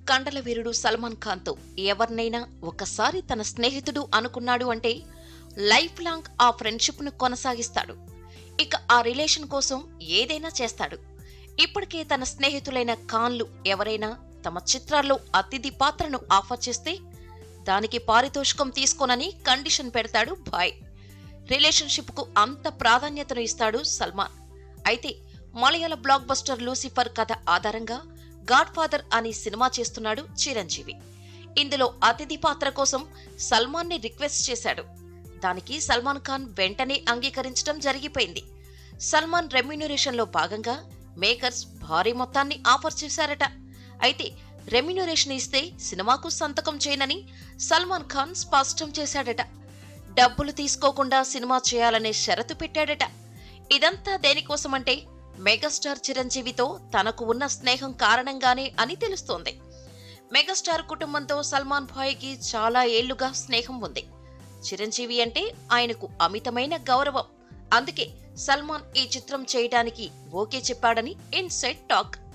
కండల వీరుడు సల్మాన్ ఖాన్తో ఎవరినైనా ఒకసారి తన స్నేహితుడు అనుకున్నాడు అంటే లైఫ్ లాంగ్ ఆ ఫ్రెండ్షిప్ ను కొనసాగిస్తాడు. ఇక ఆ రిలేషన్ కోసం ఏదైనా చేస్తాడు. ఇప్పటికే తన స్నేహితులైన ఖాన్లు ఎవరైనా తమ చిత్రాల్లో అతిథి పాత్రను ఆఫర్ చేస్తే దానికి పారితోషికం తీసుకోనని కండిషన్ పెడతాడు బాయ్. రిలేషన్షిప్ కు అంత ప్రాధాన్యతను ఇస్తాడు సల్మాన్. అయితే మలయాళ బ్లాక్ బస్టర్ లూసిఫర్ కథ ఆధారంగా గాడ్ ఫాదర్ అని సినిమా చేస్తున్నాడు చిరంజీవి. ఇందులో అతిథి పాత్ర కోసం సల్మాన్ ని రిక్వెస్ట్ చేశాడు. దానికి సల్మాన్ ఖాన్ వెంటనే అంగీకరించడం జరిగిపోయింది. సల్మాన్ రెమ్యూనరేషన్ లో భాగంగా మేకర్స్ భారీ మొత్తాన్ని ఆఫర్ చేశారట. అయితే రెమ్యూనరేషన్ ఇస్తే సినిమాకు సంతకం చేయనని సల్మాన్ ఖాన్ స్పష్టం చేశాడట. డబ్బులు తీసుకోకుండా సినిమా చేయాలనే షరతు పెట్టాడట. ఇదంతా దేనికోసమంటే మెగాస్టార్ చిరంజీవితో తనకు ఉన్న స్నేహం కారణంగానే అని తెలుస్తోంది. మెగాస్టార్ కుటుంబంతో సల్మాన్ భాయ్కి చాలా ఏళ్లుగా స్నేహం ఉంది. చిరంజీవి అంటే ఆయనకు అమితమైన గౌరవం. అందుకే సల్మాన్ ఈ చిత్రం చేయడానికి ఓకే చెప్పాడని ఇన్సైడ్ టాక్.